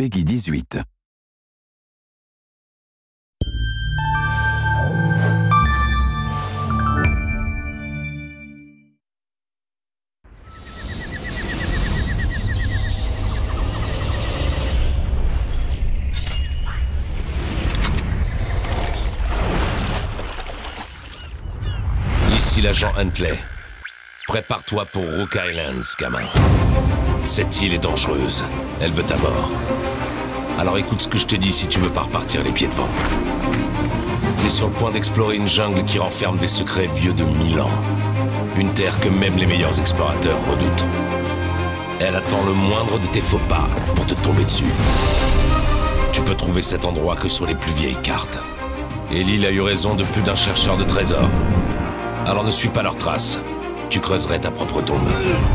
Peggy 18. Ici l'agent Huntley. Prépare-toi pour Rook Islands, gamin. Cette île est dangereuse. Elle veut ta mort. Alors écoute ce que je te dis si tu veux pas repartir les pieds devant. T'es sur le point d'explorer une jungle qui renferme des secrets vieux de 1000 ans. Une terre que même les meilleurs explorateurs redoutent. Elle attend le moindre de tes faux pas pour te tomber dessus. Tu peux trouver cet endroit que sur les plus vieilles cartes. Et l'île a eu raison de plus d'un chercheur de trésors. Alors ne suis pas leurs traces. Tu creuserais ta propre tombe.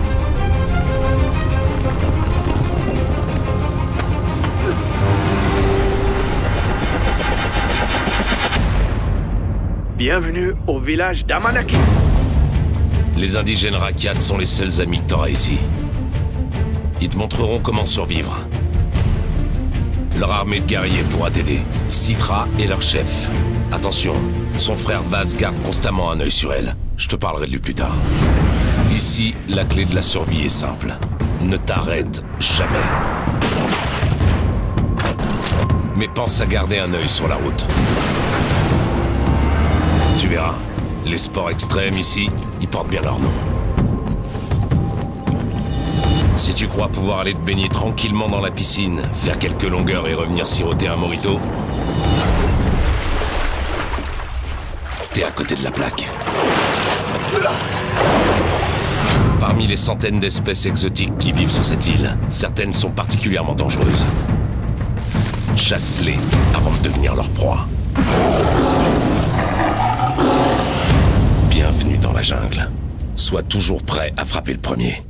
Bienvenue au village d'Amanaki. Les indigènes Rakyat sont les seuls amis que t'auras ici. Ils te montreront comment survivre. Leur armée de guerriers pourra t'aider. Citra est leur chef. Attention, son frère Vaz garde constamment un œil sur elle. Je te parlerai de lui plus tard. Ici, la clé de la survie est simple. Ne t'arrête jamais. Mais pense à garder un œil sur la route. Tu verras, les sports extrêmes ici, ils portent bien leur nom. Si tu crois pouvoir aller te baigner tranquillement dans la piscine, faire quelques longueurs et revenir siroter un mojito, t'es à côté de la plaque. Parmi les centaines d'espèces exotiques qui vivent sur cette île, certaines sont particulièrement dangereuses. Chasse-les avant de devenir leur proie. Bienvenue dans la jungle. Sois toujours prêt à frapper le premier.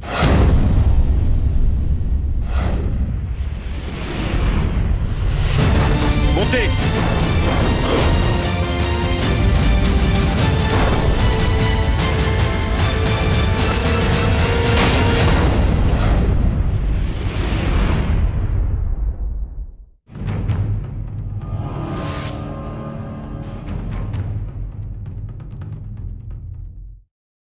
Montez!